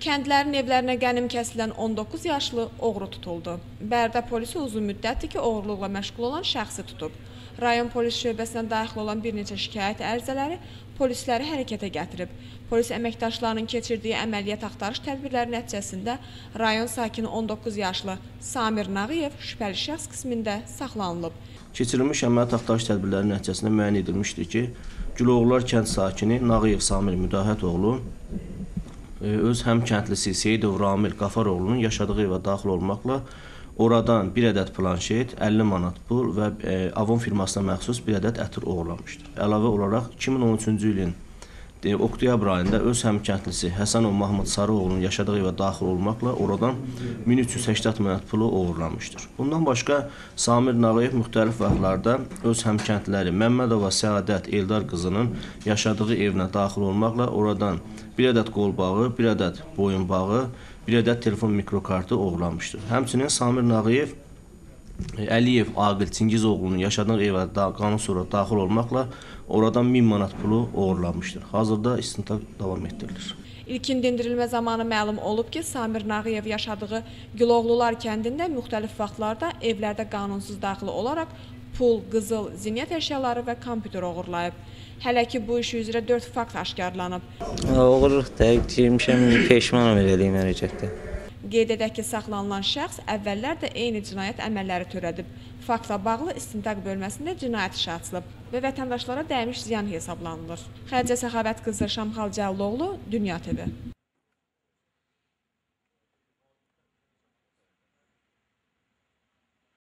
Kəndlərin evlərinə qənim kəsilən 19 yaşlı oğru tutuldu. Bərdə polisi uzun müddətdir ki, oğurluqla məşğul olan şəxsi tutub. Rayon polis şöbəsinə daxil olan bir neçə şikayət ərizələri polisləri hərəkətə gətirib. Polis əməkdaşlarının keçirdiyi əməliyyat axtarış tədbirləri nəticəsində rayon sakini 19 yaşlı Samir Nağıyev şübhəli şəxs qismində saxlanılıb. Keçirilmiş əməliyyat axtarış tədbirləri nəticəsində müəyyən edilmişdir ki, Güloğullar kənd sakini Nağıyev Samir Müdahətoğlu öz həmkəndlisi Seyidov Ramil Qafaroğlunun yaşadığı evə daxil olmaqla oradan bir ədəd planşet, 50 manat pul və Avon firmasına məxsus bir ədəd ətir oğurlamışdır. Əlavə olaraq 2013-cü ilin oktyabr ayında öz həmkəndlisi Həsənov Mahmud Sarıoğlunun yaşadığı evə daxil olmaqla oradan 1380 manat pulu oğurlamışdır. Bundan başqa Samir Nağıyev müxtəlif vaxtlarda öz həmkəndliləri Məmmədova Səadət Eldar qızının yaşadığı evinə daxil olmaqla oradan bir ədəd qolbağı, bir ədəd boyunbağı, bir ədəd telefon mikrokartı oğurlamışdır. Həmçinin Samir Nağıyev Əliyev Aqil Çingizoğlunun yaşadığı evə qanunsuz daxil olmaqla oradan 1000 manat pulu oğurlamışdır. Hazırda istintaq davam etdirilir. İlkin dindirilmə zamanı məlum olub ki, Samir Nağıyev yaşadığı Güloğlular kəndində müxtəlif vaxtlarda evlərdə qanunsuz daxil olaraq pul, qızıl, zinət əşyaları və kompüter oğurlayıb. Hələ ki, bu işi üzrə 4 fakt aşkarlanıb. Oğurluq da girmişəm, peşmanam elədiyim hərəkətdə. Qeyd edək ki, saxlanılan şəxs əvvəllər də eyni cinayət əməlləri törədib. Faktla bağlı istintaq bölməsində cinayət işi açılıb və vətəndaşlara dəymiş ziyan hesablanılır. Xədicə Səxavət qızı Şamxal Cəlloğlu, Dünya TV.